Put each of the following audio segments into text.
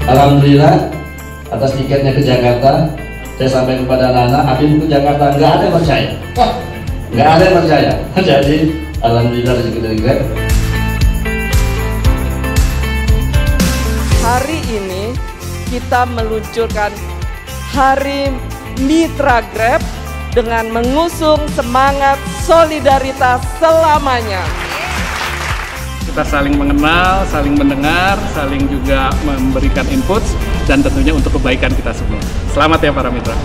Alhamdulillah atas tiketnya ke Jakarta. Saya sampaikan kepada anak-anak, Habib ke Jakarta, nggak ada yang percaya. Nggak ada yang percaya. Jadi alhamdulillah rezeki dari Grab. Hari ini kita meluncurkan Hari Mitra Grab dengan mengusung semangat solidaritas selamanya. Kita saling mengenal, saling mendengar, saling juga memberikan input, dan tentunya untuk kebaikan kita semua. Selamat ya para mitra.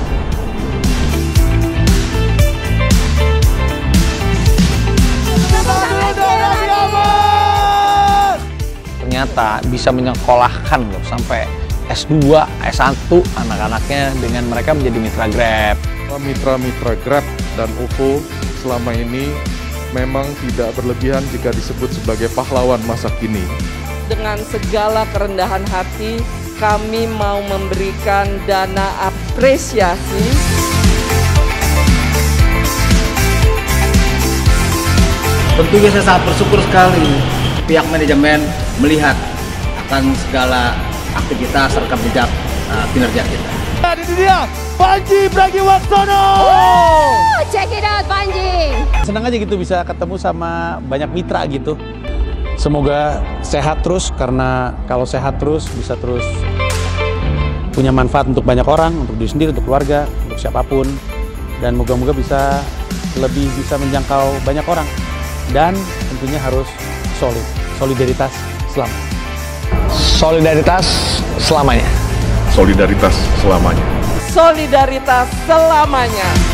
Ternyata bisa menyekolahkan loh sampai S2, S1 anak-anaknya dengan mereka menjadi mitra Grab. Mitra-mitra Grab dan OVO selama ini memang tidak berlebihan jika disebut sebagai pahlawan masa kini. Dengan segala kerendahan hati, kami mau memberikan dana apresiasi. Tentunya saya sangat bersyukur sekali pihak manajemen melihat akan segala aktivitas rekam jejak kinerja kita. Ini dia Panji Pragiwaksono. Check it out Panji. Senang aja gitu bisa ketemu sama banyak mitra gitu. Semoga sehat terus, karena kalau sehat terus bisa terus punya manfaat untuk banyak orang, untuk diri sendiri, untuk keluarga, untuk siapapun. Dan moga-moga bisa lebih bisa menjangkau banyak orang. Dan tentunya harus solid, solidaritas selamanya. Solidaritas selamanya. Solidaritas selamanya. Solidaritas selamanya.